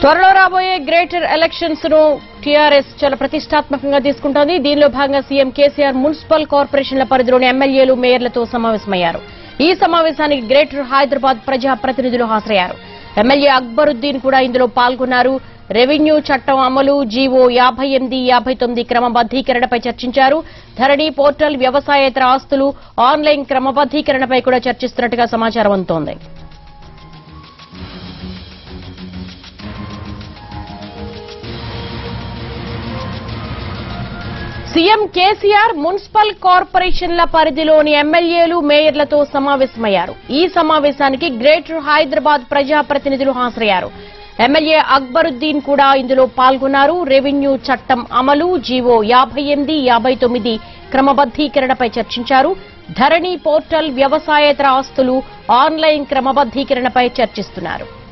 త్వరలో రాబోయే greater elections ను టీఆర్ఎస్ చాలా ప్రతిష్టాత్మకంగా తీసుకుంటోంది. దీనిలో భాగంగా సీఎం కేసీఆర్ మున్సిపల్ కార్పొరేషన్ల పరిధిలోని ఎమ్మెల్యేలు మేయర్లతో సమావేశమయ్యారు. ఈ సమావేశానికి గ్రేటర్ హైదరాబాద్ ప్రజా ప్రతినిధులు హాజరయ్యారు. ఎమ్మెల్యే అక్బరుద్దీన్ కూడా ఇందులో పాల్గొన్నారు. రెవెన్యూ చట్టం అమలు, జీవో 58, 59 క్రమబద్దీకరణపై చర్చించారు. ధరణి పోర్టల్, వ్యవసాయేతర ఆస్తులు, ఆన్లైన్ క్రమబద్దీకరణపై కూడా చర్చిస్తున్నట్టుగా సమాచారం అందుతోంది. సీఎం కేసీఆర్ మున్సిపల్ కార్పొరేషన్ల పరిధిలోని ఎమ్మెల్యేలు మేయర్లతో సమావేశమయ్యారు. ఈ సమావేశానికి గ్రేటర్ హైదరాబాద్ ప్రజా ప్రతినిధులు హాజరయ్యారు. ఎమ్మెల్యే అక్బరుద్దీన్ కూడా ఇందులో పాల్గొన్నారు. రెవెన్యూ చట్టం అమలు, జీవో 58, 59 క్రమబద్దీకరణపై చర్చించారు. ధరణి పోర్టల్, వ్యవసాయేతర ఆస్తులు, ఆన్లైన్ క్రమబద్దీకరణపై చర్చిస్తున్నారు.